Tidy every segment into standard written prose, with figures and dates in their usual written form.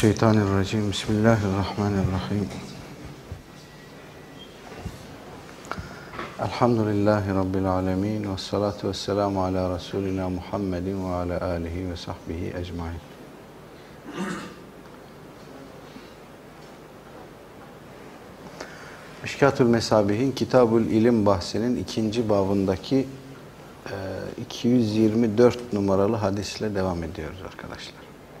Mineşşeytanirracim. Bismillahirrahmanirrahim. Elhamdülillahi Rabbil alemin. Vessalatu vesselamu ala Resulina Muhammedin ve ala alihi ve sahbihi ecmain. Mişkatül Mesabih'in Kitabul İlim bahsinin ikinci babındaki 224 numaralı hadisle devam ediyoruz arkadaşlar.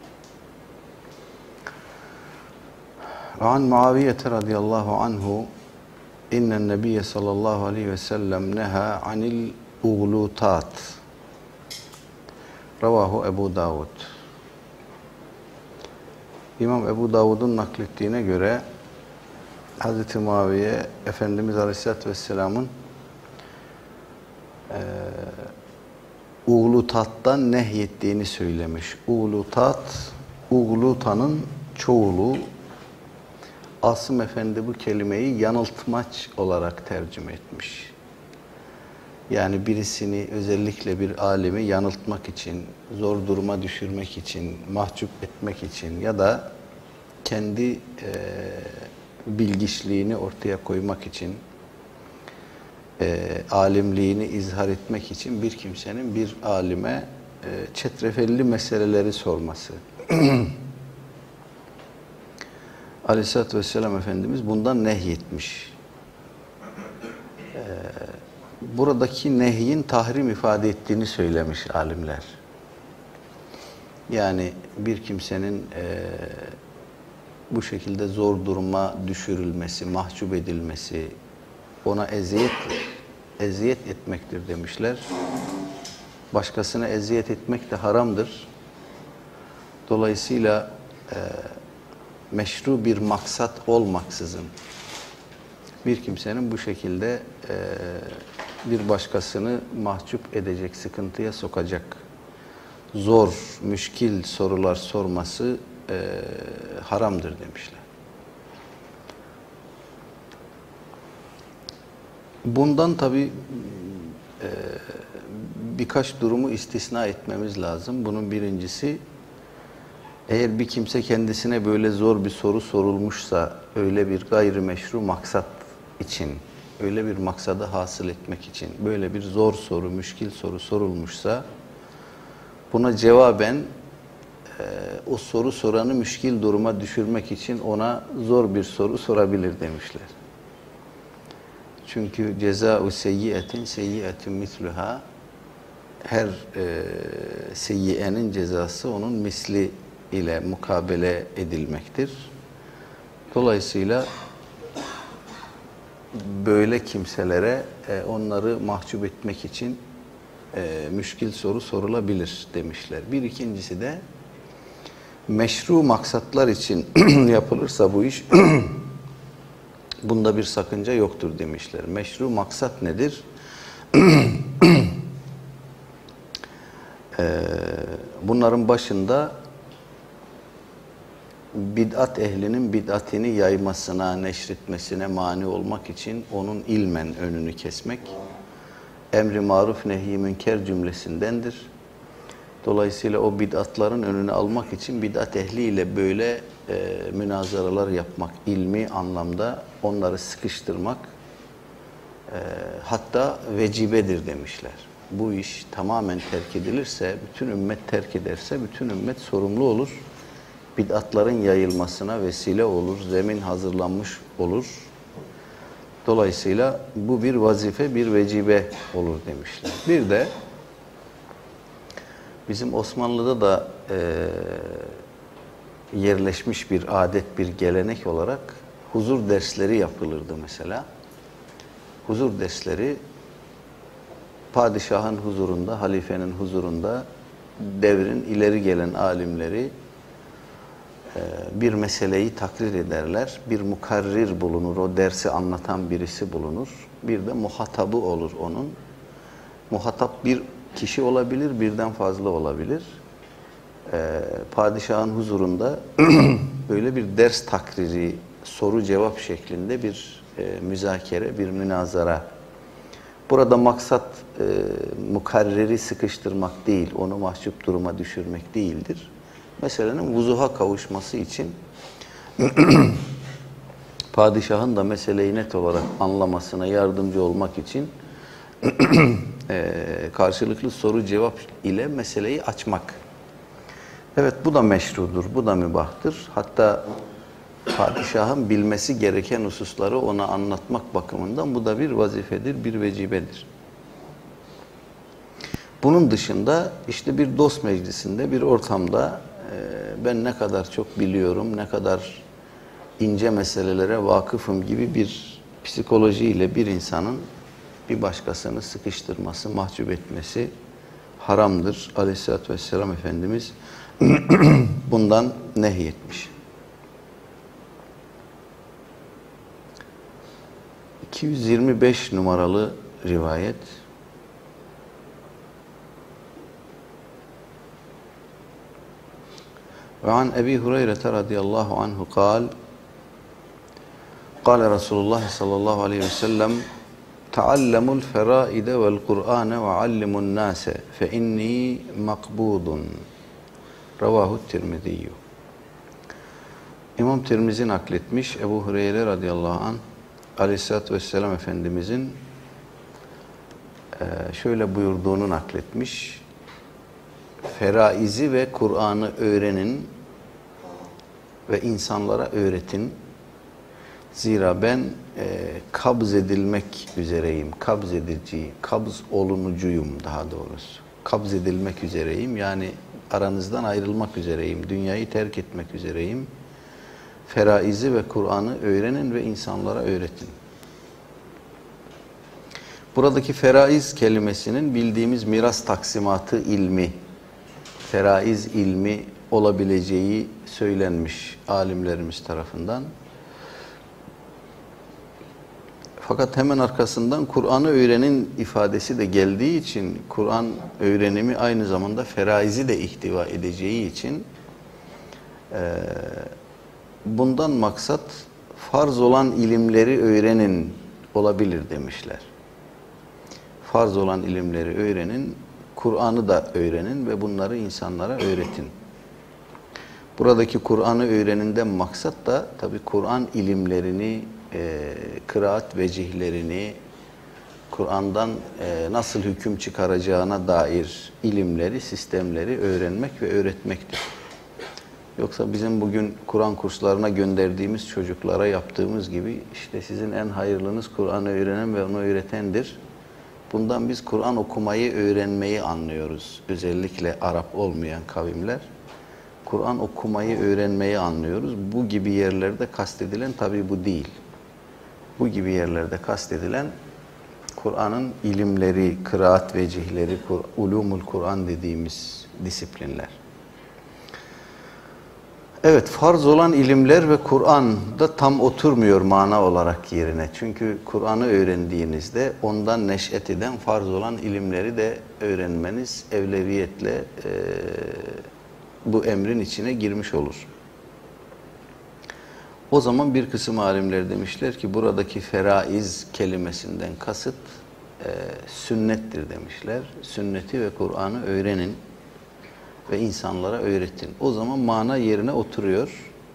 An Muaviye radıyallahu anhu İnnen Nebiye sallallahu aleyhi ve sellem neha anil uğlutat. Ravahu Ebu Davud. İmam Ebu Davud'un naklettiğine göre Hz. Muaviye Efendimiz Aleyhisselatü Vesselam'ın uğlutattan nehyettiğini söylemiş. Uğlutat, uğlutanın çoğulu. Asım Efendi bu kelimeyi yanıltmaç olarak tercüme etmiş. Yani birisini, özellikle bir alimi yanıltmak için, zor duruma düşürmek için, mahcup etmek için ya da kendi bilgiçliğini ortaya koymak için, alimliğini izhar etmek için bir kimsenin bir alime çetrefelli meseleleri sorması. Aleyhisselatü Vesselam Efendimiz bundan nehyetmiş. Buradaki nehyin tahrim ifade ettiğini söylemiş alimler. Yani bir kimsenin bu şekilde zor duruma düşürülmesi, mahcup edilmesi, ona eziyet etmektir demişler. Başkasına eziyet etmek de haramdır. Dolayısıyla meşru bir maksat olmaksızın bir kimsenin bu şekilde bir başkasını mahcup edecek, sıkıntıya sokacak zor, müşkil sorular sorması haramdır demişler. Bundan tabi birkaç durumu istisna etmemiz lazım. Bunun birincisi, eğer bir kimse kendisine böyle zor bir soru sorulmuşsa, öyle bir gayrimeşru maksat için, öyle bir maksadı hasıl etmek için, böyle bir zor soru, müşkil soru sorulmuşsa, buna cevaben o soru soranı müşkil duruma düşürmek için ona zor bir soru sorabilir demişler. Çünkü cezâ'u seyyiyetin seyyiyetin misluha, her seyyiyenin cezası onun misli ile mukabele edilmektir. Dolayısıyla böyle kimselere onları mahcup etmek için müşkil soru sorulabilir demişler. Bir ikincisi de meşru maksatlar için yapılırsa bu iş bunda bir sakınca yoktur demişler. Meşru maksat nedir? Bunların başında bid'at ehlinin bid'atini yaymasına, neşretmesine mani olmak için onun ilmen önünü kesmek, emri maruf nehy-i münker cümlesindendir. Dolayısıyla o bid'atların önünü almak için bid'at ehliyle böyle münazaralar yapmak, ilmi anlamda onları sıkıştırmak hatta vecibedir demişler. Bu iş tamamen terk edilirse, bütün ümmet terk ederse, bütün ümmet sorumlu olur. Bid'atların yayılmasına vesile olur, zemin hazırlanmış olur. Dolayısıyla bu bir vazife, bir vecibe olur demişler. Bir de bizim Osmanlı'da da yerleşmiş bir adet, bir gelenek olarak huzur dersleri yapılırdı mesela. Huzur dersleri padişahın huzurunda, halifenin huzurunda devrin ileri gelen alimleri bir meseleyi takrir ederler. Bir mukarrir bulunur, o dersi anlatan birisi bulunur. Bir de muhatabı olur onun. Muhatap bir kişi olabilir, birden fazla olabilir. Padişahın huzurunda böyle bir ders takriri, soru cevap şeklinde bir müzakere, bir münazara. Burada maksat mukarreri sıkıştırmak değil, onu mahcup duruma düşürmek değildir. Meselenin vuzuha kavuşması için padişahın da meseleyi net olarak anlamasına yardımcı olmak için karşılıklı soru cevap ile meseleyi açmak. Evet, bu da meşrudur, bu da mübahtır. Hatta padişahın bilmesi gereken hususları ona anlatmak bakımından bu da bir vazifedir, bir vecibedir. Bunun dışında işte bir dost meclisinde, bir ortamda ben ne kadar çok biliyorum, ne kadar ince meselelere vakıfım gibi bir psikolojiyle bir insanın bir başkasını sıkıştırması, mahcup etmesi haramdır. Aleyhisselatü Vesselam Efendimiz bundan nehyetmiş. 225 numaralı rivayet. Ve an Ebi Hureyre radıyallahu anhu kal Kale Resulullah sallallahu aleyhi ve sellem Ta'allemul feraide vel Kur'ane ve allimun nase fe inni makbudun. Ravahu Tirmiziyyü. İmam Tirmizi nakletmiş, Ebu Hureyre radıyallahu anh Aleyhisselatü Vesselam Efendimizin şöyle buyurduğunu nakletmiş. Feraizi ve Kur'an'ı öğrenin ve insanlara öğretin. Zira ben kabz edilmek üzereyim, kabz edici, kabz olunucuyum daha doğrusu. Kabz edilmek üzereyim, yani aranızdan ayrılmak üzereyim, dünyayı terk etmek üzereyim. Feraizi ve Kur'an'ı öğrenin ve insanlara öğretin. Buradaki feraiz kelimesinin bildiğimiz miras taksimatı ilmi, feraiz ilmi olabileceği söylenmiş alimlerimiz tarafından. Fakat hemen arkasından Kur'an'ı öğrenin ifadesi de geldiği için Kur'an öğrenimi aynı zamanda feraizi de ihtiva edeceği için bundan maksat farz olan ilimleri öğrenin olabilir demişler. Farz olan ilimleri öğrenin, Kur'an'ı da öğrenin ve bunları insanlara öğretin. Buradaki Kur'an'ı öğreninden maksat da tabi Kur'an ilimlerini, kıraat vecihlerini, Kur'an'dan nasıl hüküm çıkaracağına dair ilimleri, sistemleri öğrenmek ve öğretmektir. Yoksa bizim bugün Kur'an kurslarına gönderdiğimiz çocuklara yaptığımız gibi işte sizin en hayırlınız Kur'an'ı öğrenen ve onu öğretendir. Bundan biz Kur'an okumayı, öğrenmeyi anlıyoruz. Özellikle Arap olmayan kavimler. Kur'an okumayı, öğrenmeyi anlıyoruz. Bu gibi yerlerde kastedilen tabii bu değil. Bu gibi yerlerde kastedilen Kur'an'ın ilimleri, kıraat vecihleri, ulumul Kur'an dediğimiz disiplinler. Evet, farz olan ilimler ve Kur'an da tam oturmuyor mana olarak yerine. Çünkü Kur'an'ı öğrendiğinizde ondan neş'et eden farz olan ilimleri de öğrenmeniz evleviyetle bu emrin içine girmiş olur. O zaman bir kısım alimler demişler ki buradaki feraiz kelimesinden kasıt sünnettir demişler. Sünneti ve Kur'an'ı öğrenin ve insanlara öğretin. O zaman mana yerine oturuyor.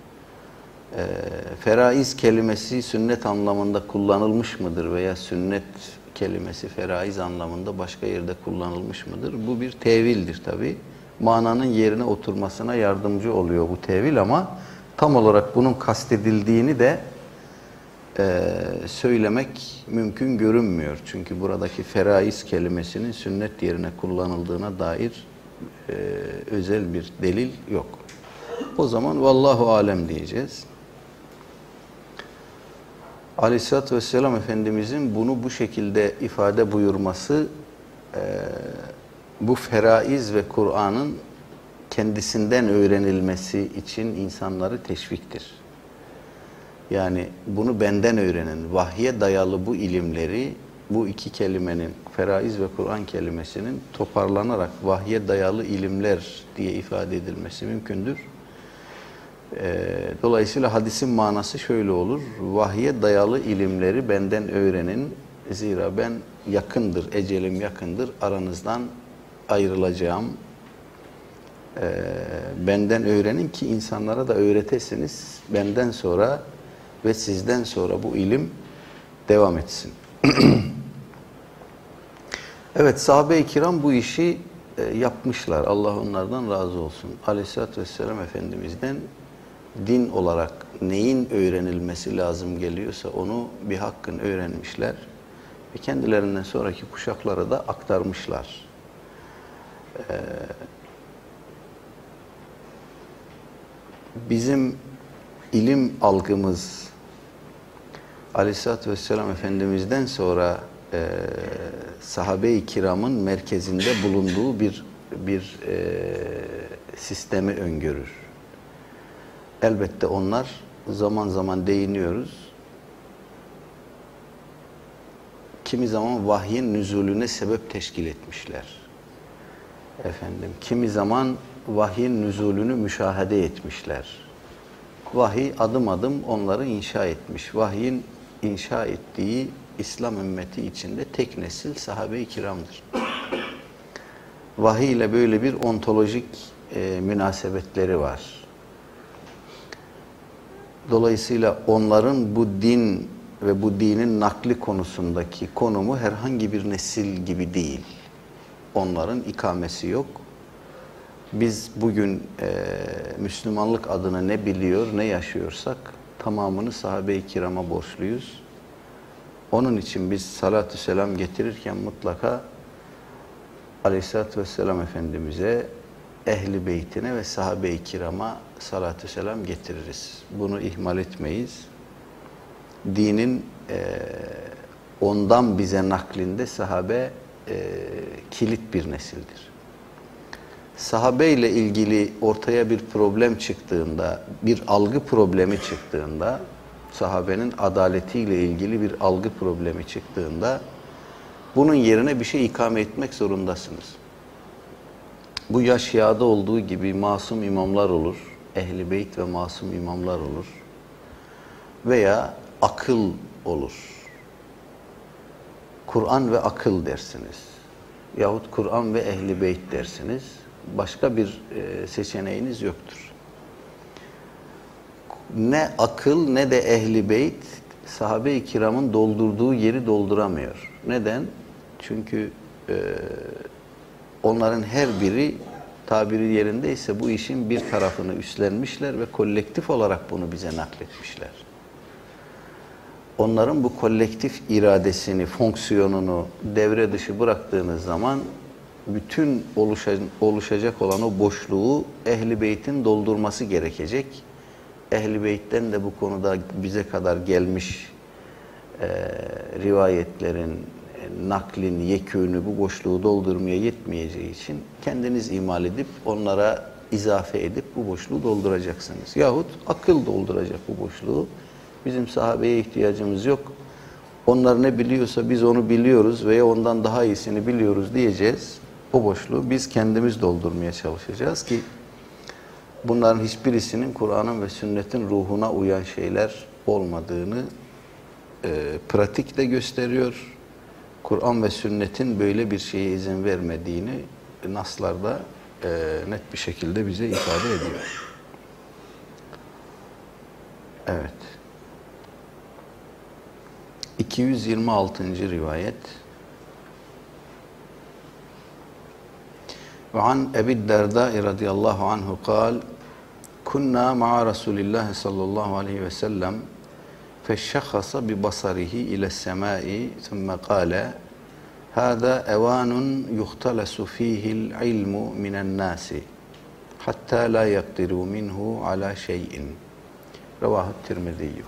Feraiz kelimesi sünnet anlamında kullanılmış mıdır veya sünnet kelimesi feraiz anlamında başka yerde kullanılmış mıdır? Bu bir tevildir tabi. Mananın yerine oturmasına yardımcı oluyor bu tevil ama tam olarak bunun kastedildiğini de söylemek mümkün görünmüyor. Çünkü buradaki feraiz kelimesinin sünnet yerine kullanıldığına dair özel bir delil yok. O zaman vallahu alem diyeceğiz. Aleyhisselatü Vesselam Efendimizin bunu bu şekilde ifade buyurması bu feraiz ve Kur'an'ın kendisinden öğrenilmesi için insanları teşviktir. Yani bunu benden öğrenin, vahye dayalı bu ilimleri, bu iki kelimenin, feraiz ve Kur'an kelimesinin toparlanarak vahye dayalı ilimler diye ifade edilmesi mümkündür. Dolayısıyla hadisin manası şöyle olur, vahye dayalı ilimleri benden öğrenin, zira ben yakındır, ecelim yakındır, aranızdan ayrılacağım, Benden öğrenin ki insanlara da öğretesiniz. Benden sonra ve sizden sonra bu ilim devam etsin. Evet, sahabe-i kiram bu işi yapmışlar. Allah onlardan razı olsun. Aleyhisselatü Vesselam Efendimiz'den din olarak neyin öğrenilmesi lazım geliyorsa onu bir hakkın öğrenmişler ve kendilerinden sonraki kuşaklara da aktarmışlar. Bizim ilim algımız Aleyhisselatü Vesselam Efendimiz'den sonra sahabe-i kiramın merkezinde bulunduğu bir sistemi öngörür. Elbette onlar zaman zaman değiniyoruz. Kimi zaman vahyin nüzulüne sebep teşkil etmişler. Kimi zaman vahyin nüzulünü müşahede etmişler. Vahiy adım adım onları inşa etmiş. Vahyin inşa ettiği İslam ümmeti içinde tek nesil sahabe-i kiramdır. Vahiy ile böyle bir ontolojik münasebetleri var. Dolayısıyla onların bu din ve bu dinin nakli konusundaki konumu herhangi bir nesil gibi değil. Onların ikamesi yok. Biz bugün Müslümanlık adına ne biliyor, ne yaşıyorsak tamamını sahabe-i kirama borçluyuz. Onun için biz salatü selam getirirken mutlaka Aleyhisselatü Vesselam Efendimiz'e, Ehl-i Beytine ve sahabe-i kirama salatü selam getiririz. Bunu ihmal etmeyiz. Dinin ondan bize naklinde sahabe kilit bir nesildir. Sahabe ile ilgili ortaya bir problem çıktığında, bir algı problemi çıktığında, sahabenin adaletiyle ilgili bir algı problemi çıktığında bunun yerine bir şey ikame etmek zorundasınız. Bu ya Şia'da olduğu gibi masum imamlar olur, Ehl-i Beyt ve masum imamlar olur veya akıl olur. Kur'an ve akıl dersiniz. Yahut Kur'an ve Ehl-i Beyt dersiniz. Başka bir seçeneğiniz yoktur. Ne akıl ne de Ehl-i Beyt sahabe-i kiramın doldurduğu yeri dolduramıyor. Neden? Çünkü onların her biri tabiri yerindeyse bu işin bir tarafını üstlenmişler ve kolektif olarak bunu bize nakletmişler. Onların bu kolektif iradesini, fonksiyonunu devre dışı bıraktığınız zaman bütün oluşacak olan o boşluğu Ehl-i Beyt'in doldurması gerekecek. Ehl-i Beyt'ten de bu konuda bize kadar gelmiş rivayetlerin, naklin yekûnü bu boşluğu doldurmaya yetmeyeceği için kendiniz imal edip onlara izafe edip bu boşluğu dolduracaksınız. Yahut akıl dolduracak bu boşluğu. Bizim sahabeye ihtiyacımız yok. Onlar ne biliyorsa biz onu biliyoruz veya ondan daha iyisini biliyoruz diyeceğiz. O boşluğu biz kendimiz doldurmaya çalışacağız ki bunların hiçbirisinin Kur'an'ın ve sünnetin ruhuna uyan şeyler olmadığını pratikle gösteriyor. Kur'an ve sünnetin böyle bir şeye izin vermediğini naslarda net bir şekilde bize ifade ediyor. Evet. 226. rivayet. Ve an Ebi Derda radıyallahu anhu kal kunna ma'a Resulillah sallallahu aleyhi ve sellem feşşakhasa bi basarihi ile semai thumme kâle hâzâ evânun yuhtalasu fîhil ilmu minen nâsi hattâ la yakdirû minhu alâ şey'in. Revâhu Tirmiziyyü.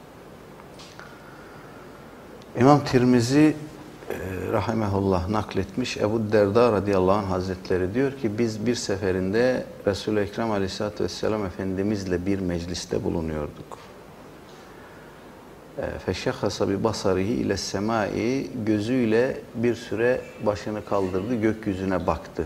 İmam Tirmizi rahimehullah nakletmiş. Ebu Derda radıyallahu anh hazretleri diyor ki biz bir seferinde Resul-i Ekrem aleyhissalatü vesselam Efendimizle bir mecliste bulunuyorduk. Feşşakhasa bi basarihi ile semai gözüyle bir süre başını kaldırdı, gökyüzüne baktı.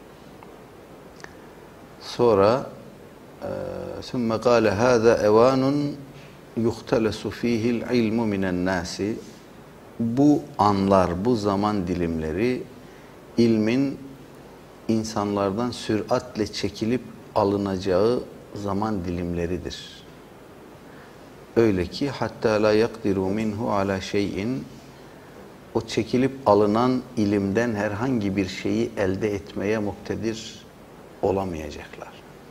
Sonra sümme kâle hâzâ evânun yuhtelesu fîhil ilmu minen nâsi. Bu anlar, bu zaman dilimleri ilmin insanlardan süratle çekilip alınacağı zaman dilimleridir. Öyle ki hatta la yakdiru minhu ala şeyin, o çekilip alınan ilimden herhangi bir şeyi elde etmeye muktedir olamayacaklar.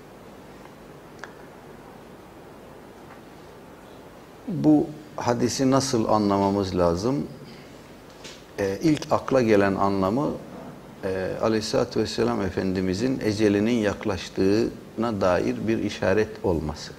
Bu hadisi nasıl anlamamız lazım? İlk akla gelen anlamı Aleyhisselatü Vesselam Efendimizin ecelinin yaklaştığına dair bir işaret olması.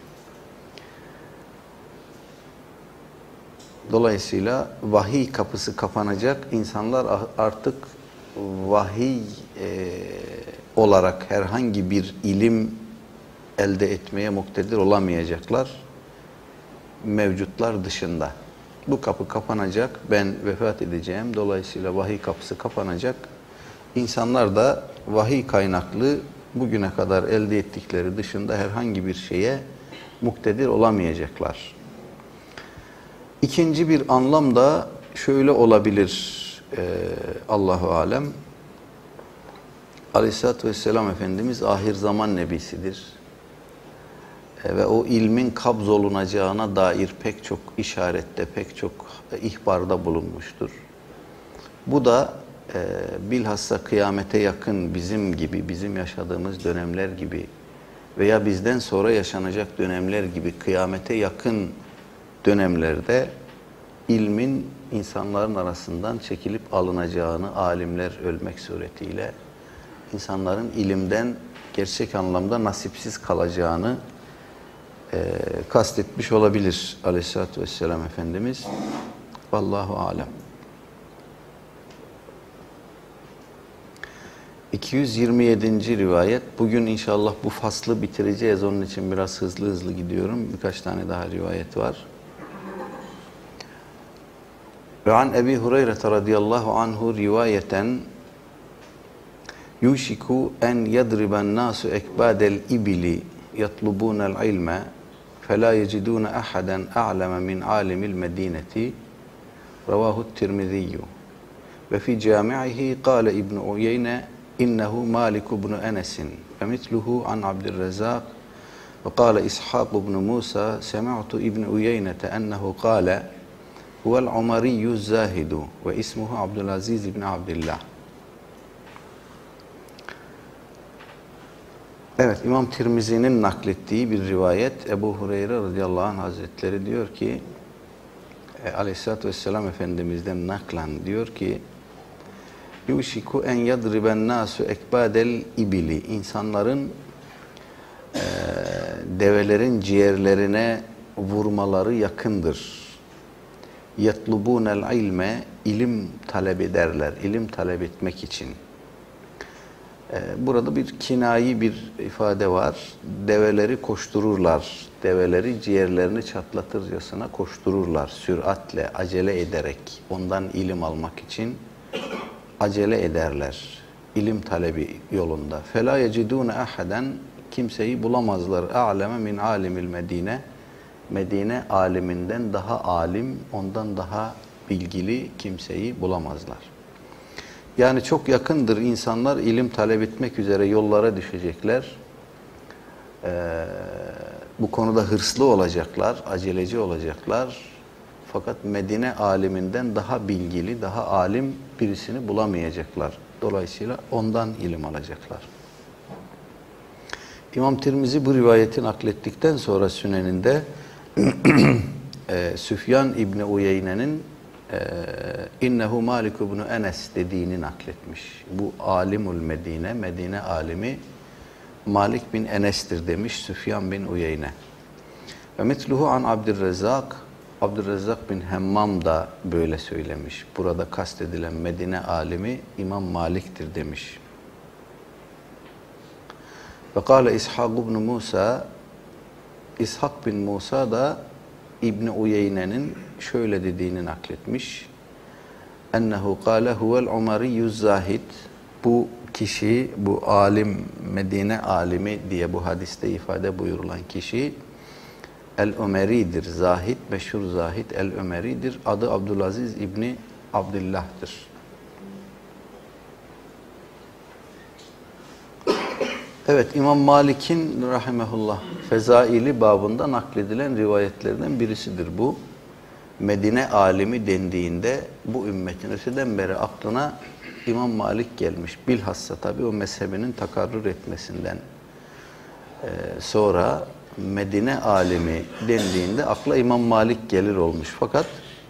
Dolayısıyla vahiy kapısı kapanacak, insanlar artık vahiy olarak herhangi bir ilim elde etmeye muktedir olamayacaklar, mevcutlar dışında. Bu kapı kapanacak, ben vefat edeceğim, dolayısıyla vahiy kapısı kapanacak. İnsanlar da vahiy kaynaklı bugüne kadar elde ettikleri dışında herhangi bir şeye muktedir olamayacaklar. İkinci bir anlam da şöyle olabilir, Allahu alem. Aleyhisselatü Vesselam Efendimiz ahir zaman nebisidir. Ve o ilmin kabzolunacağına dair pek çok işarette, pek çok ihbarda bulunmuştur. Bu da bilhassa kıyamete yakın bizim gibi, bizim yaşadığımız dönemler gibi veya bizden sonra yaşanacak dönemler gibi kıyamete yakın dönemlerde ilmin insanların arasından çekilip alınacağını, alimler ölmek suretiyle insanların ilimden gerçek anlamda nasipsiz kalacağını kastetmiş olabilir Aleyhisselatü Vesselam Efendimiz. Vallahu alem. 227. rivayet. Bugün inşallah bu faslı bitireceğiz. Onun için biraz hızlı hızlı gidiyorum. Birkaç tane daha rivayet var. Ve an Ebi Hureyre radıyallahu anhu rivayeten yuşiku en yadriben nasu ekbadel ibili yatlubunel ilme فَلَا يَجِدُونَ أَحَدًا أَعْلَمَ مِنْ عَالِمِ الْمَد۪ينَةِ رَوَاهُ التِّرْمِذِيُّ وَفِي جَامِعِهِ قَالَ ابن عُيَيْنَ إِنَّهُ مَالِكُ بْنُ أَنَسٍ وَمِثْلُهُ عَنْ عَبْدِ الرَّزَّاقِ وَقَالَ إِسْحَاقُ بْنُ مُوسَى سَمِعْتُ ابن عُيَيْنَةَ أَنَّهُ قَالَ هُوَ الْعُمَرِيُّ الزَّاهِدُ وَإِسْمُهُ عَبْدُ الْعَزِيزِ بْنِ عَبْدِ اللّٰهِ. Evet, İmam Tirmizi'nin naklettiği bir rivayet. Ebu Hureyre radıyallahu anh hazretleri diyor ki, Aleyhisselatü Vesselam Efendimiz'den naklen diyor ki, yuşiku en yadriben nasu ekbadel ibili, insanların develerin ciğerlerine vurmaları yakındır. Yatlubunel ilme, ilim talep ederler, ilim talep etmek için. Burada bir kinayi bir ifade var. Develeri koştururlar. Develeri ciğerlerini çatlatırcasına koştururlar. Süratle, acele ederek, ondan ilim almak için acele ederler. İlim talebi yolunda. فَلَا يَجِدُونَ أَحَدًا, kimseyi bulamazlar. اَعْلَمَ مِنْ عَالِمِ الْمَد۪ينَ, Medine aliminden daha alim, ondan daha bilgili kimseyi bulamazlar. Yani çok yakındır, insanlar ilim talep etmek üzere yollara düşecekler. Bu konuda hırslı olacaklar, aceleci olacaklar. Fakat Medine aliminden daha bilgili, daha alim birisini bulamayacaklar. Dolayısıyla ondan ilim alacaklar. İmam Tirmizi bu rivayeti naklettikten sonra Süneninde Süfyan İbni Uyeyne'nin innehu Malik ibn Enes dediğini nakletmiş. Bu alimul Medine, Medine alimi Malik bin Enes'tir demiş Süfyan bin Uyeyne. Ve mitluhu an Abdurrezzak, Abdurrezzak bin Hemmam da böyle söylemiş. Burada kastedilen Medine alimi İmam Malik'tir demiş. Ve kâle İshak ibn Musa, İshak bin Musa da İbni Uyeyne'nin şöyle dediğini nakletmiş. Ennehu kâle huvel umariyyuz zahid. Bu kişi, bu alim, Medine alimi diye bu hadiste ifade buyurulan kişi El-Ömeri'dir. Zahid, meşhur Zahid El-Ömeri'dir. Adı Abdülaziz İbni Abdillah'tır. Evet, İmam Malik'in rahimehullah Fezaili babında nakledilen rivayetlerden birisidir bu. Medine alimi dendiğinde bu ümmetin öteden beri aklına İmam Malik gelmiş. Bilhassa tabii o mezhebinin takarrur etmesinden sonra Medine alimi dendiğinde akla İmam Malik gelir olmuş. Fakat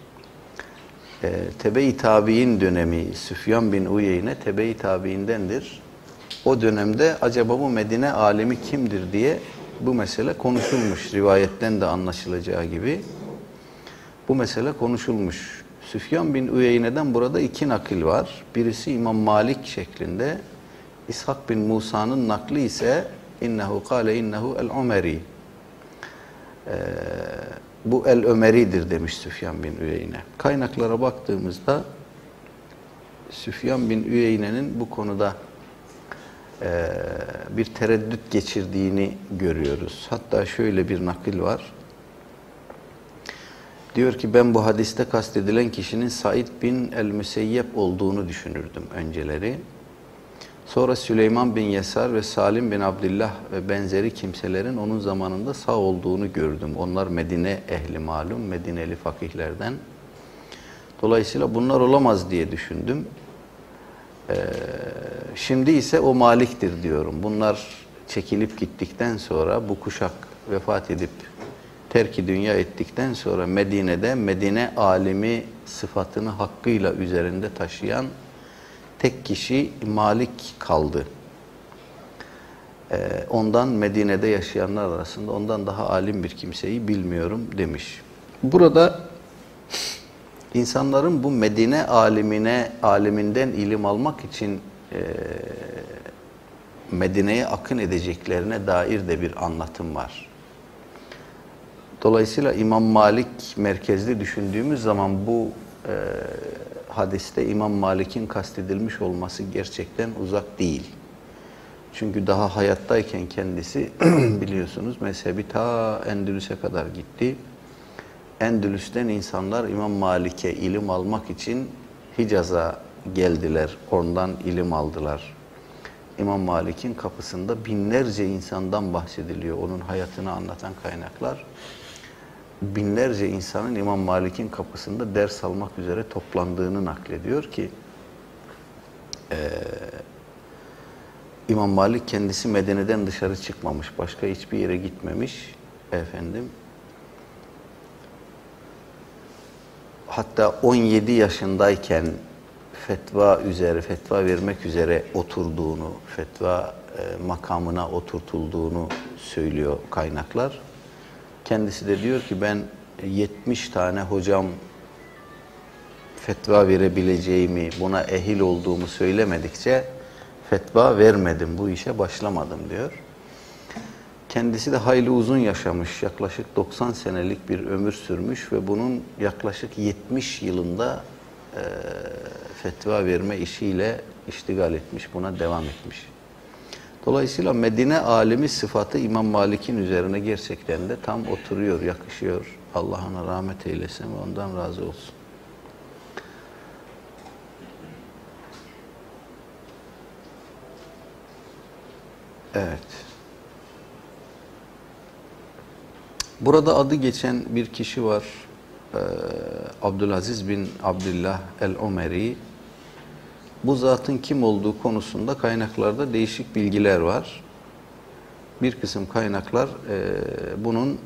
Tebe-i Tabi'in dönemi, Süfyan bin Uyeyne Tebe-i Tabi'indendir. O dönemde acaba bu Medine alimi kimdir diye bu mesele konuşulmuş. Rivayetten de anlaşılacağı gibi bu mesele konuşulmuş. Süfyan bin Uyeyne'den burada iki nakil var. Birisi İmam Malik şeklinde. İshak bin Musa'nın nakli ise innehu kâle innehu el-Umeri. Bu el-Ömeri'dir demiş Süfyan bin Uyeyne. Kaynaklara baktığımızda Süfyan bin Uyeyne'nin bu konuda bir tereddüt geçirdiğini görüyoruz. Hatta şöyle bir nakil var. Diyor ki ben bu hadiste kastedilen kişinin Said bin el-Müseyyep olduğunu düşünürdüm önceleri. Sonra Süleyman bin Yesar ve Salim bin Abdullah ve benzeri kimselerin onun zamanında sağ olduğunu gördüm. Onlar Medine ehli malum, Medineli fakihlerden. Dolayısıyla bunlar olamaz diye düşündüm. Şimdi ise o Malik'tir diyorum. Bunlar çekilip gittikten sonra bu kuşak vefat edip terk-i dünya ettikten sonra Medine'de Medine alimi sıfatını hakkıyla üzerinde taşıyan tek kişi Malik kaldı. Ondan Medine'de yaşayanlar arasında ondan daha alim bir kimseyi bilmiyorum demiş. Burada İnsanların bu Medine aliminden ilim almak için Medine'ye akın edeceklerine dair de bir anlatım var. Dolayısıyla İmam Malik merkezli düşündüğümüz zaman bu hadiste İmam Malik'in kastedilmiş olması gerçekten uzak değil. Çünkü daha hayattayken kendisi biliyorsunuz mezhebi ta Endülüs'e kadar gitti. Endülüs'ten insanlar İmam Malik'e ilim almak için Hicaz'a geldiler. Ondan ilim aldılar. İmam Malik'in kapısında binlerce insandan bahsediliyor. Onun hayatını anlatan kaynaklar. Binlerce insanın İmam Malik'in kapısında ders almak üzere toplandığını naklediyor ki İmam Malik kendisi Medine'den dışarı çıkmamış. Başka hiçbir yere gitmemiş. Hatta 17 yaşındayken fetva vermek üzere oturduğunu, fetva makamına oturtulduğunu söylüyor kaynaklar. Kendisi de diyor ki ben 70 tane hocam fetva verebileceğimi, buna ehil olduğumu söylemedikçe fetva vermedim, bu işe başlamadım diyor. Kendisi de hayli uzun yaşamış, yaklaşık 90 senelik bir ömür sürmüş ve bunun yaklaşık 70 yılında fetva verme işiyle iştigal etmiş, buna devam etmiş. Dolayısıyla Medine alimi sıfatı İmam Malik'in üzerine gerçekten de tam oturuyor, yakışıyor. Allah ona rahmet eylesin ve ondan razı olsun. Evet. Burada adı geçen bir kişi var. Abdülaziz bin Abdullah el-Umeri. Bu zatın kim olduğu konusunda kaynaklarda değişik bilgiler var. Bir kısım kaynaklar bunun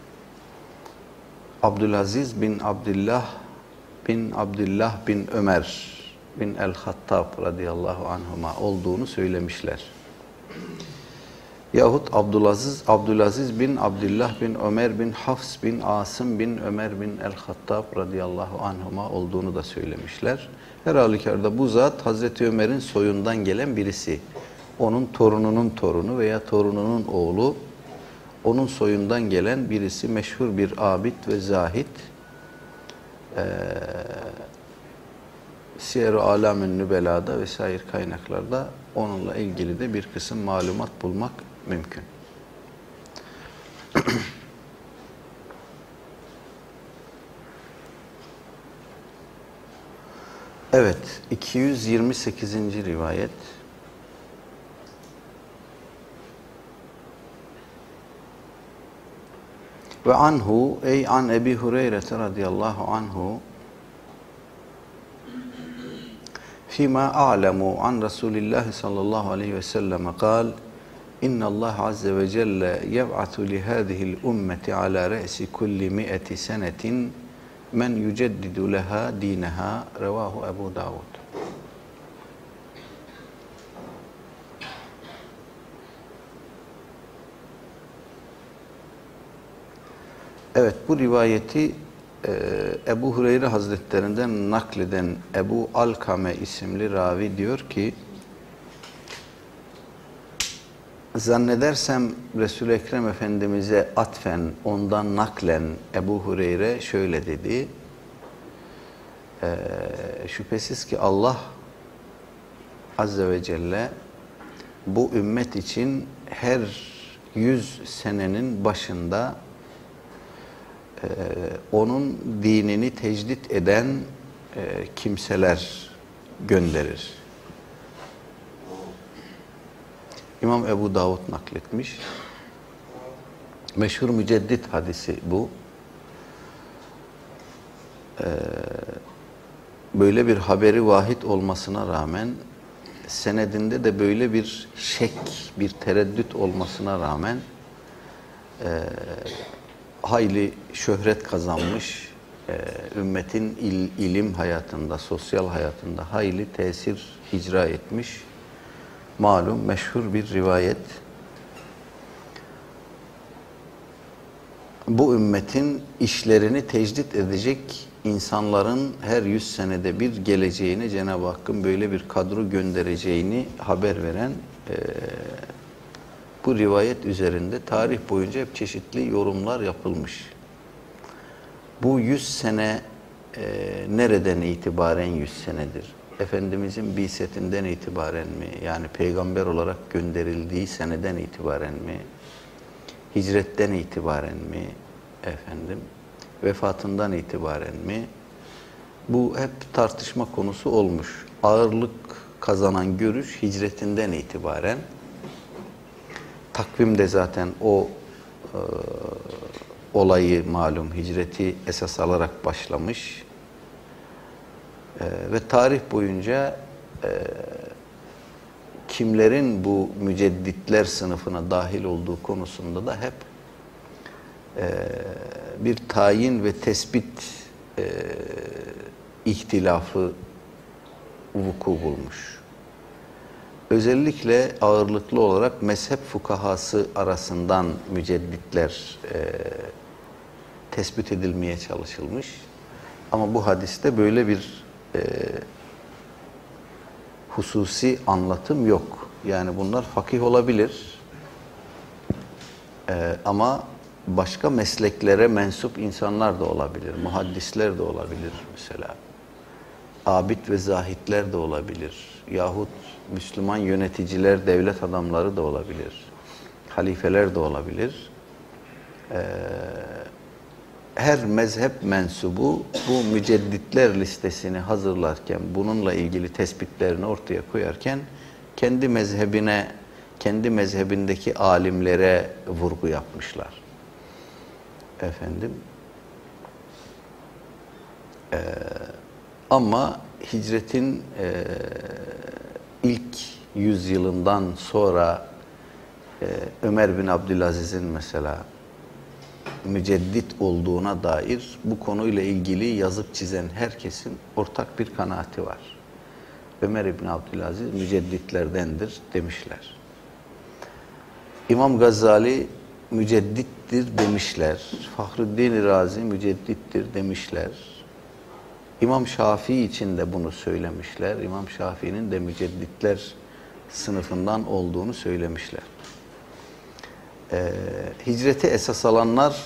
Abdülaziz bin Abdullah bin Ömer bin el-Hattab radıyallahu anhuma olduğunu söylemişler. Yahut Abdülaziz bin Abdullah bin Ömer bin Hafs bin Asım bin Ömer bin el-Hattab radıyallahu anhuma olduğunu da söylemişler. Her halükarda bu zat Hazreti Ömer'in soyundan gelen birisi. Onun torununun torunu veya torununun oğlu, onun soyundan gelen birisi, meşhur bir abid ve zahid. Siyer-i Alam-ı Nübela'da vesaire kaynaklarda onunla ilgili de bir kısım malumat bulmak mümkün. Evet, 228. rivayet. Ve anhu ey an Ebi Hureyre radıyallahu anhu fîmâ a'lemu an Resulillah sallallahu aleyhi ve sellem kal İnna Allah azze ve celle yeb'atu li hâzihil ümmeti ala re'si kulli mi'eti senetin men yüceddidu leha dîneha revahu Ebu Davud. Evet, bu rivayeti Ebu Hureyre Hazretlerinden nakleden Ebu Alkame isimli ravi diyor ki, zannedersem Resul-i Ekrem Efendimiz'e atfen, ondan naklen Ebu Hureyre şöyle dedi: şüphesiz ki Allah Azze ve Celle bu ümmet için her 100 senenin başında onun dinini tecdit eden kimseler gönderir. İmam Ebu Davud nakletmiş. Meşhur müceddit hadisi bu. Böyle bir haberi vahid olmasına rağmen, senedinde de böyle bir şek, bir tereddüt olmasına rağmen hayli şöhret kazanmış, ümmetin ilim hayatında, sosyal hayatında hayli tesir icra etmiş, malum meşhur bir rivayet. Bu ümmetin işlerini tecdit edecek insanların her 100 senede bir geleceğini, Cenab-ı Hakk'ın böyle bir kadro göndereceğini haber veren bu rivayet üzerinde tarih boyunca hep çeşitli yorumlar yapılmış. Bu 100 sene nereden itibaren 100 senedir? Efendimizin bi'setinden itibaren mi? Yani peygamber olarak gönderildiği seneden itibaren mi? Hicretten itibaren mi? Efendim, vefatından itibaren mi? Bu hep tartışma konusu olmuş. Ağırlık kazanan görüş hicretinden itibaren. Takvim de zaten o olayı malum, hicreti esas alarak başlamış. Ve tarih boyunca kimlerin bu mücedditler sınıfına dahil olduğu konusunda da hep bir tayin ve tespit ihtilafı vuku bulmuş. Özellikle ağırlıklı olarak mezhep fukahası arasından mücedditler tespit edilmeye çalışılmış. Ama bu hadiste böyle bir hususi anlatım yok. Yani bunlar fakih olabilir. Ama başka mesleklere mensup insanlar da olabilir. Muhaddisler de olabilir mesela. Abid ve zahitler de olabilir. Yahut Müslüman yöneticiler, devlet adamları da olabilir. Halifeler de olabilir. Her mezhep mensubu bu mücedditler listesini hazırlarken, bununla ilgili tespitlerini ortaya koyarken kendi mezhebine, kendi mezhebindeki alimlere vurgu yapmışlar. Efendim. Ama hicretin ilk yüzyılından sonra Ömer bin Abdülaziz'in mesela müceddit olduğuna dair bu konuyla ilgili yazıp çizen herkesin ortak bir kanaati var. Ömer bin Abdülaziz mücedditlerdendir demişler. İmam Gazali müceddittir demişler. Fahruddin Razi müceddittir demişler. İmam Şafii için de bunu söylemişler. İmam Şafii'nin de mücedditler sınıfından olduğunu söylemişler. Hicreti esas alanlar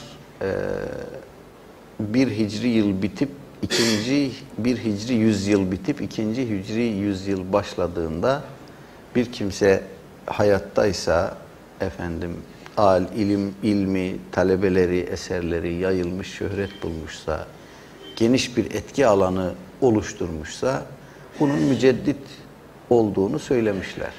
bir hicri yıl bitip bir hicri yüzyıl bitip ikinci hicri yüzyıl başladığında bir kimse hayattaysa efendim ilmi, talebeleri, eserleri yayılmış, şöhret bulmuşsa, geniş bir etki alanı oluşturmuşsa bunun müceddit olduğunu söylemişler.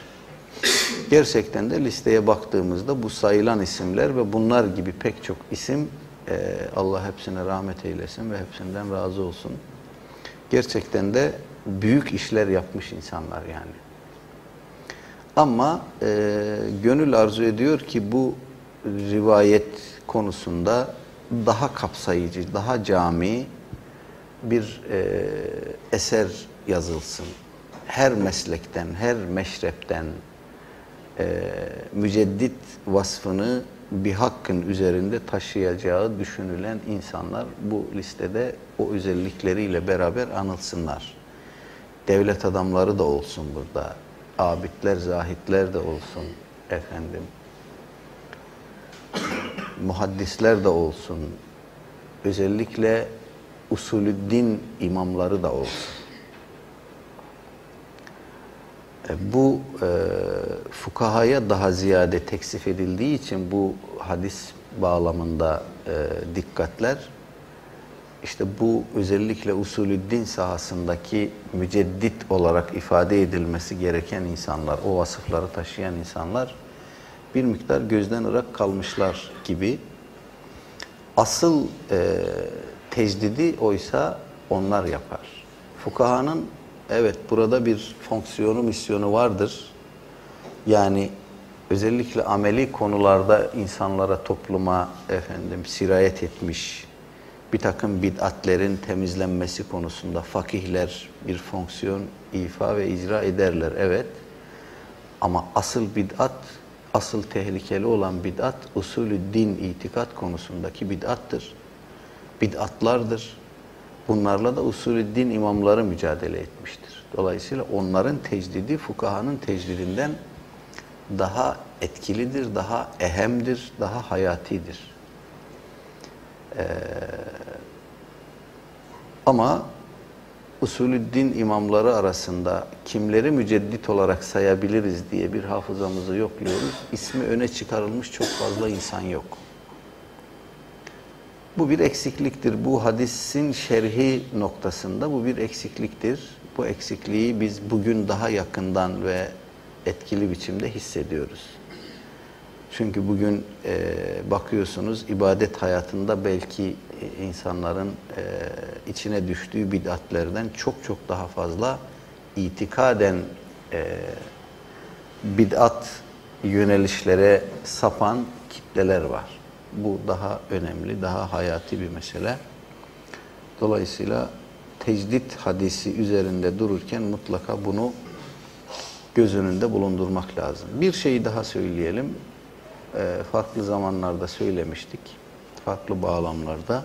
Gerçekten de listeye baktığımızda bu sayılan isimler ve bunlar gibi pek çok isim Allah hepsine rahmet eylesin ve hepsinden razı olsun. Gerçekten de büyük işler yapmış insanlar yani. Ama gönül arzu ediyor ki bu rivayet konusunda daha kapsayıcı, daha cami bir eser yazılsın. Her meslekten, her meşrepten müceddit vasfını bir hakkın üzerinde taşıyacağı düşünülen insanlar bu listede o özellikleriyle beraber anılsınlar. Devlet adamları da olsun burada. Abidler, zahitler de olsun efendim. Muhaddisler de olsun. Özellikle usulüddin imamları da olsun. Bu fukahaya daha ziyade teksif edildiği için bu hadis bağlamında dikkatler işte bu özellikle usulüddin sahasındaki müceddit olarak ifade edilmesi gereken insanlar, o vasıfları taşıyan insanlar bir miktar gözden ırak kalmışlar gibi. Asıl tecdidi oysa onlar yapar. Fukahanın evet burada bir fonksiyonu, misyonu vardır. Yani özellikle ameli konularda insanlara, topluma sirayet etmiş bir takım bid'atlerin temizlenmesi konusunda fakihler bir fonksiyon ifa ve icra ederler. Evet. Ama asıl bid'at, asıl tehlikeli olan bid'at usulü din, itikat konusundaki bid'attır. Bid'atlardır. Bunlarla da usulü din imamları mücadele etmiştir. Dolayısıyla onların tecdidi fukahanın tecdidinden daha etkilidir, daha ehemdir, daha hayatidir. Ama usulüddin imamları arasında kimleri müceddit olarak sayabiliriz diye bir hafızamızı yokluyoruz. İsmi öne çıkarılmış çok fazla insan yok. Bu bir eksikliktir. Bu hadisin şerhi noktasında bu bir eksikliktir. Bu eksikliği biz bugün daha yakından ve etkili biçimde hissediyoruz. Çünkü bugün bakıyorsunuz ibadet hayatında belki insanların içine düştüğü bid'atlerden çok çok daha fazla itikaden bid'at yönelişlere sapan kitleler var. Bu daha önemli, daha hayati bir mesele. Dolayısıyla tecdit hadisi üzerinde dururken mutlaka bunu göz önünde bulundurmak lazım. Bir şeyi daha söyleyelim. Farklı zamanlarda söylemiştik. Farklı bağlamlarda.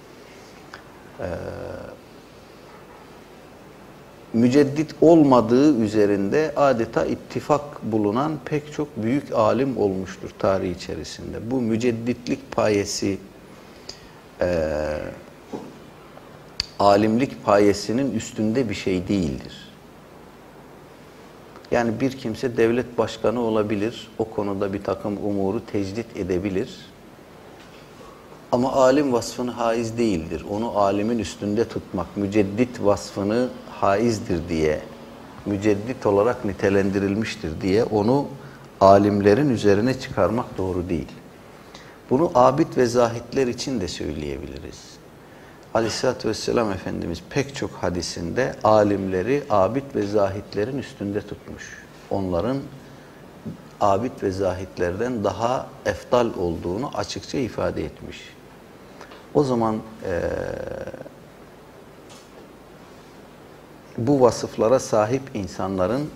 Müceddit olmadığı üzerinde adeta ittifak bulunan pek çok büyük alim olmuştur tarih içerisinde. Bu mücedditlik payesi alimlik payesinin üstünde bir şey değildir. Yani bir kimse devlet başkanı olabilir, o konuda bir takım umuru tecdit edebilir. Ama alim vasfını haiz değildir. Onu alimin üstünde tutmak, müceddit vasfını haizdir diye, müceddit olarak nitelendirilmiştir diye onu alimlerin üzerine çıkarmak doğru değil. Bunu abid ve zahitler için de söyleyebiliriz. Aleyhisselatü Vesselam Efendimiz pek çok hadisinde alimleri abid ve zahitlerin üstünde tutmuş. Onların abid ve zahitlerden daha eftal olduğunu açıkça ifade etmiş. O zaman bu vasıflara sahip insanların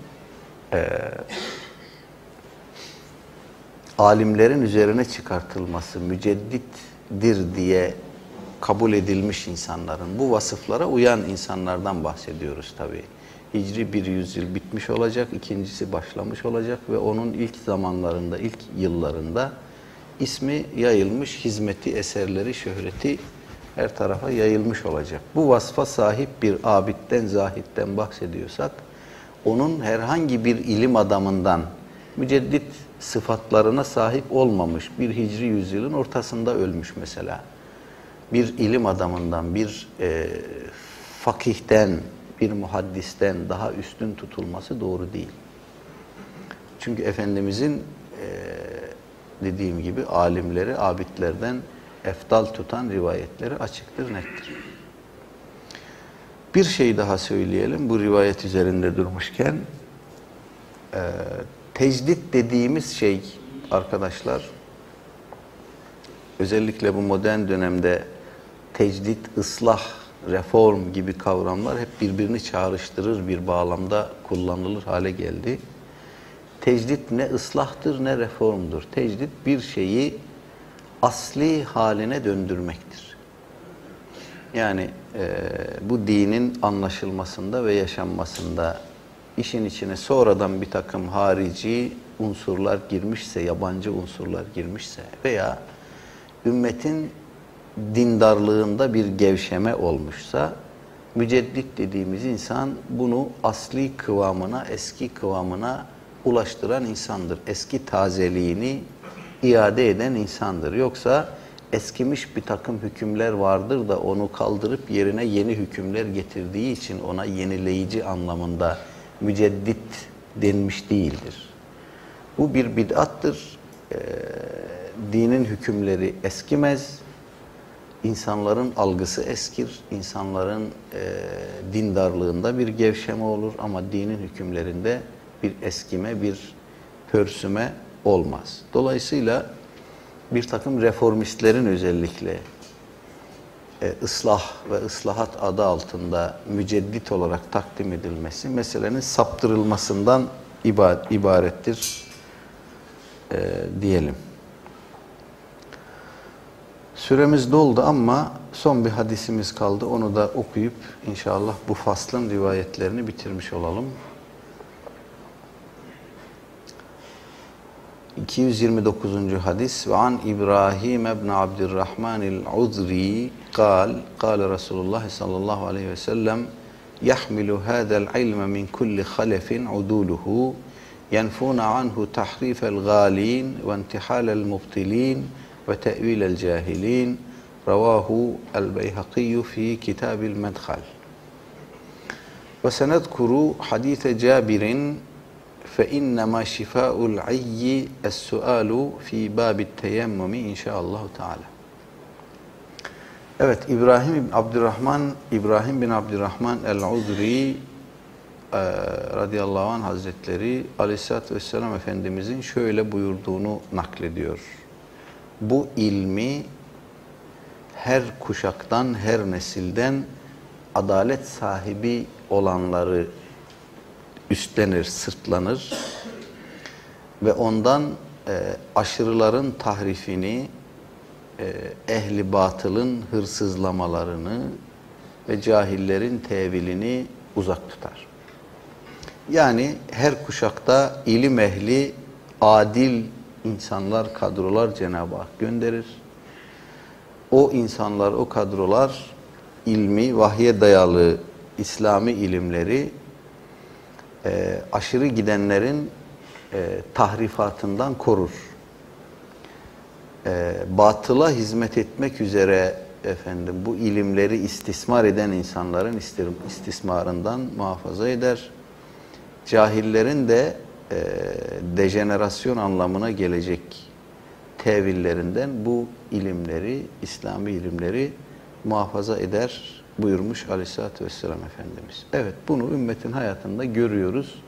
alimlerin üzerine çıkartılması, müceddittir diye kabul edilmiş insanların, bu vasıflara uyan insanlardan bahsediyoruz tabii. Hicri bir yüzyıl bitmiş olacak, ikincisi başlamış olacak ve onun ilk zamanlarında, ilk yıllarında ismi yayılmış, hizmeti, eserleri, şöhreti her tarafa yayılmış olacak. Bu vasfa sahip bir abidden, zahitten bahsediyorsak, onun herhangi bir ilim adamından müceddit sıfatlarına sahip olmamış bir hicri yüzyılın ortasında ölmüş mesela. Bir ilim adamından, bir fakihten, bir muhaddisten daha üstün tutulması doğru değil. Çünkü Efendimizin dediğim gibi alimleri abidlerden efdal tutan rivayetleri açıktır, nettir. Bir şey daha söyleyelim bu rivayet üzerinde durmuşken. Tecdit dediğimiz şey arkadaşlar, özellikle bu modern dönemde tecdit, ıslah, reform gibi kavramlar hep birbirini çağrıştırır bir bağlamda kullanılır hale geldi. Tecdit ne ıslahtır ne reformdur. Tecdit bir şeyi asli haline döndürmektir. Yani bu dinin anlaşılmasında ve yaşanmasında işin içine sonradan bir takım harici unsurlar girmişse, yabancı unsurlar girmişse veya ümmetin dindarlığında bir gevşeme olmuşsa, müceddit dediğimiz insan bunu asli kıvamına, eski kıvamına ulaştıran insandır. Eski tazeliğini iade eden insandır. Yoksa eskimiş bir takım hükümler vardır da onu kaldırıp yerine yeni hükümler getirdiği için ona yenileyici anlamında müceddit denmiş değildir. Bu bir bid'attır. Dinin hükümleri eskimez. İnsanların algısı eskir. İnsanların dindarlığında bir gevşeme olur ama dinin hükümlerinde bir eskime, bir pörsüme olmaz. Dolayısıyla bir takım reformistlerin özellikle ıslah ve ıslahat adı altında müceddit olarak takdim edilmesi meselenin saptırılmasından ibarettir diyelim. Süremiz doldu ama son bir hadisimiz kaldı. Onu da okuyup inşallah bu faslın rivayetlerini bitirmiş olalım. 229. hadis ve an İbrahim ibn Abdurrahman el-Uzri قال Resulullah sallallahu aleyhi ve sellem yahmilu hada'l ilme min kulli halefin uduluhu yenfuna anhu tahrifel galin ve intihalel mubtilin ve te'vilel cahilin ravahu el-Beyhaqi fi kitabil medhal ve senedkuru hadise Cabir'in فَاِنَّمَا شِفَاءُ الْعِيِّ السُّؤَالُ ف۪ي بَابِ التَّيَمُّمِ inşaallahu Teala. Evet, İbrahim bin Abdurrahman el-Uzri radıyallahu anh Hazretleri Aleyhisselatü Vesselam Efendimizin şöyle buyurduğunu naklediyor. Bu ilmi her kuşaktan, her nesilden adalet sahibi olanları üstlenir, sırtlanır ve ondan aşırıların tahrifini, ehli batılın hırsızlamalarını ve cahillerin tevilini uzak tutar. Yani her kuşakta ilim ehli, adil insanlar, kadrolar Cenab-ı Hak gönderir. O insanlar, o kadrolar ilmi, vahye dayalı İslami ilimleri aşırı gidenlerin tahrifatından korur. Batıla hizmet etmek üzere bu ilimleri istismar eden insanların istismarından muhafaza eder. Cahillerin de dejenerasyon anlamına gelecek tevillerinden bu ilimleri, İslami ilimleri muhafaza eder buyurmuş Aleyhisselatü Vesselam Efendimiz. Evet, bunu ümmetin hayatında görüyoruz.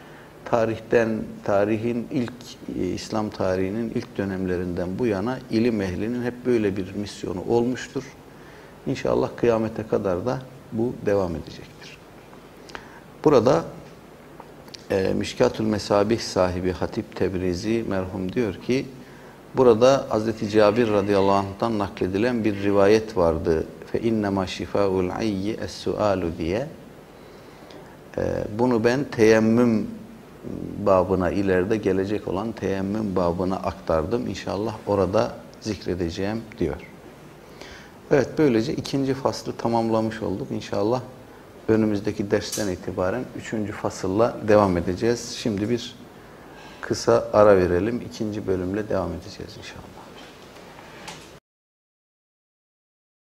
İslam tarihinin ilk dönemlerinden bu yana ilim ehlinin hep böyle bir misyonu olmuştur. İnşallah kıyamete kadar da bu devam edecektir. Burada Mişkatül Mesabih sahibi Hatip Tebrizi merhum diyor ki, burada Hazreti Cabir radıyallahu anh'tan nakledilen bir rivayet vardı. فَاِنَّمَا شِفَاءُ الْعِيِّ السُّؤَالُ diye. Bunu ben teyemmüm babına, ileride gelecek olan teyemmüm babına aktardım. İnşallah orada zikredeceğim diyor. Evet, böylece ikinci faslı tamamlamış olduk. İnşallah önümüzdeki dersten itibaren 3. fasılla devam edeceğiz. Şimdi bir kısa ara verelim. 2. bölümle devam edeceğiz inşallah.